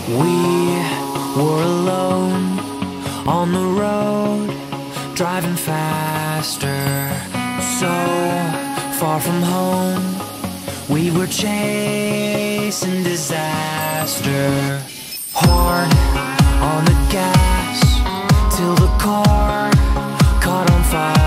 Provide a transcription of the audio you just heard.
We were alone on the road, driving faster, so far from home. We were chasing disaster, hard on the gas till the car caught on fire.